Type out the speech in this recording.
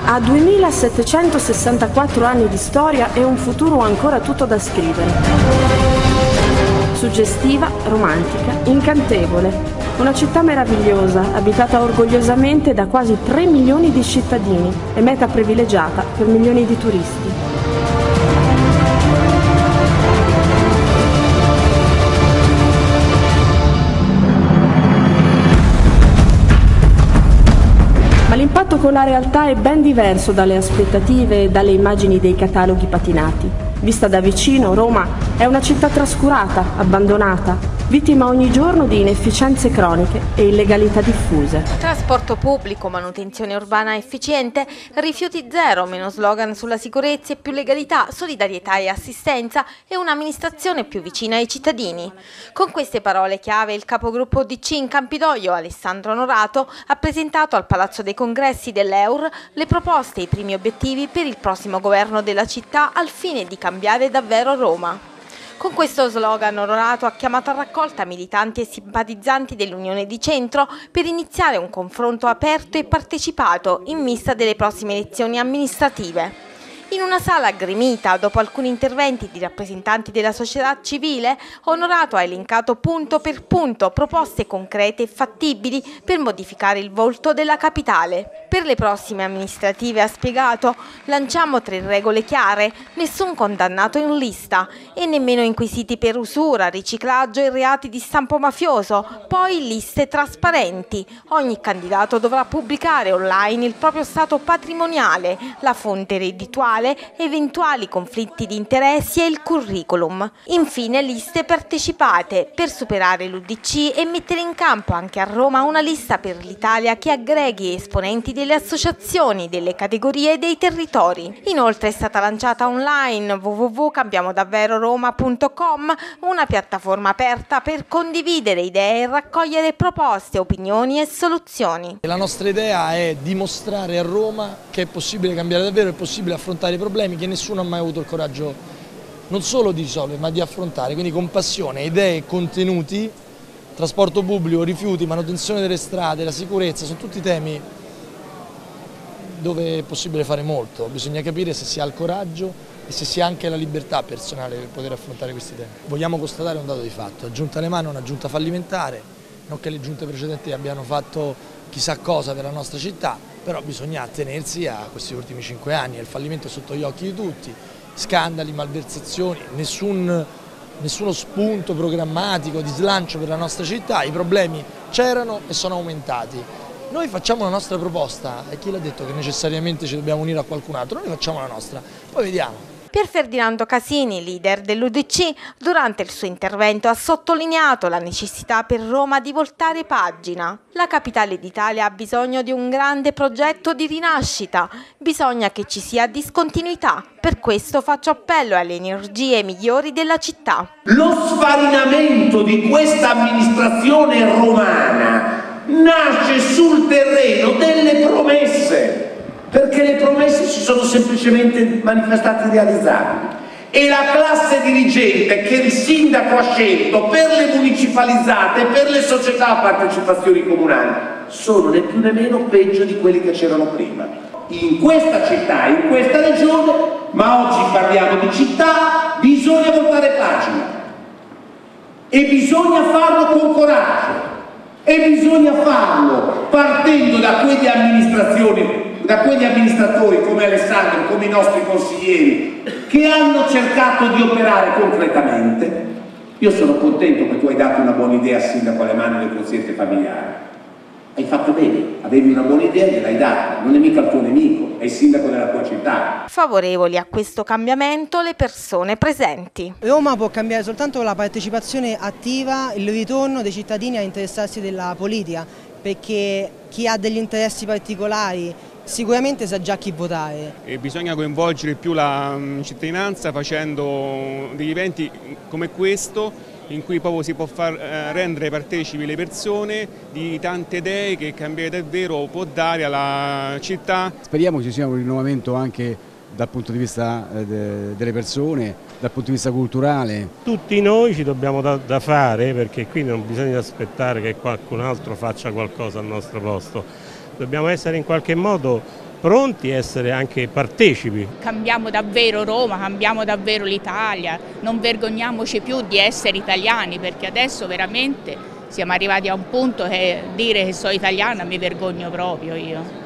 Roma ha 2764 anni di storia e un futuro ancora tutto da scrivere. Suggestiva, romantica, incantevole. Una città meravigliosa, abitata orgogliosamente da quasi 3 milioni di cittadini e meta privilegiata per milioni di turisti. Ma l'impatto con la realtà è ben diverso dalle aspettative e dalle immagini dei cataloghi patinati. Vista da vicino, Roma è una città trascurata, abbandonata, vittima ogni giorno di inefficienze croniche e illegalità diffuse. Trasporto pubblico, manutenzione urbana efficiente, rifiuti zero, meno slogan sulla sicurezza e più legalità, solidarietà e assistenza e un'amministrazione più vicina ai cittadini. Con queste parole chiave il capogruppo DC in Campidoglio, Alessandro Onorato, ha presentato al Palazzo dei Congressi dell'Eur le proposte e i primi obiettivi per il prossimo governo della città al fine di cambiare davvero Roma. Con questo slogan Onorato ha chiamato a raccolta militanti e simpatizzanti dell'Unione di Centro per iniziare un confronto aperto e partecipato in vista delle prossime elezioni amministrative. In una sala gremita, dopo alcuni interventi di rappresentanti della società civile, Onorato ha elencato punto per punto proposte concrete e fattibili per modificare il volto della capitale. Per le prossime amministrative, ha spiegato, lanciamo 3 regole chiare, nessun condannato in lista e nemmeno inquisiti per usura, riciclaggio e reati di stampo mafioso, poi liste trasparenti. Ogni candidato dovrà pubblicare online il proprio stato patrimoniale, la fonte reddituale, eventuali conflitti di interessi e il curriculum. Infine liste partecipate per superare l'UDC e mettere in campo anche a Roma una lista per l'Italia che aggreghi esponenti delle associazioni, delle categorie e dei territori. Inoltre è stata lanciata online www.cambiamodavveroroma.com, una piattaforma aperta per condividere idee e raccogliere proposte, opinioni e soluzioni. La nostra idea è dimostrare a Roma che è possibile cambiare davvero, è possibile affrontare i problemi che nessuno ha mai avuto il coraggio non solo di risolvere ma di affrontare, quindi con passione, idee e contenuti. Trasporto pubblico, rifiuti, manutenzione delle strade, la sicurezza, sono tutti temi dove è possibile fare molto, bisogna capire se si ha il coraggio e se si ha anche la libertà personale per poter affrontare questi temi. Vogliamo constatare un dato di fatto, la Giunta Alemanno è una giunta fallimentare, non che le giunte precedenti abbiano fatto chissà cosa per la nostra città, però bisogna attenersi a questi ultimi 5 anni, il fallimento è sotto gli occhi di tutti, scandali, malversazioni, nessuno spunto programmatico di slancio per la nostra città, i problemi c'erano e sono aumentati. Noi facciamo la nostra proposta e chi l'ha detto che necessariamente ci dobbiamo unire a qualcun altro, noi facciamo la nostra, poi vediamo. Pier Ferdinando Casini, leader dell'UDC, durante il suo intervento ha sottolineato la necessità per Roma di voltare pagina. La capitale d'Italia ha bisogno di un grande progetto di rinascita, bisogna che ci sia discontinuità, per questo faccio appello alle energie migliori della città. Lo sfarinamento di questa amministrazione romana nasce sul terreno delle promesse, perché le promesse si sono semplicemente manifestate irrealizzabili e la classe dirigente che il sindaco ha scelto per le municipalizzate, per le società a partecipazioni comunali, sono né più né meno peggio di quelli che c'erano prima. In questa città, in questa regione, ma oggi parliamo di città, bisogna voltare pagina e bisogna farlo con coraggio e bisogna farlo partendo da quegli amministratori come Alessandro, come i nostri consiglieri che hanno cercato di operare concretamente. Io sono contento che tu hai dato una buona idea al sindaco Alemanno del quoziente familiare. Hai fatto bene, avevi una buona idea e gliel'hai data, non è mica il tuo nemico, è il sindaco della tua città. Favorevoli a questo cambiamento le persone presenti. Roma può cambiare soltanto con la partecipazione attiva, il ritorno dei cittadini a interessarsi della politica, perché chi ha degli interessi particolari sicuramente sa già chi votare. E bisogna coinvolgere più la cittadinanza facendo degli eventi come questo in cui proprio si può far rendere partecipi le persone di tante idee che cambiare davvero può dare alla città. Speriamo che ci sia un rinnovamento anche dal punto di vista delle persone, dal punto di vista culturale. Tutti noi ci dobbiamo da fare, perché qui non bisogna aspettare che qualcun altro faccia qualcosa al nostro posto. Dobbiamo essere in qualche modo pronti a essere anche partecipi. Cambiamo davvero Roma, cambiamo davvero l'Italia, non vergogniamoci più di essere italiani, perché adesso veramente siamo arrivati a un punto che dire che sono italiana mi vergogno proprio io.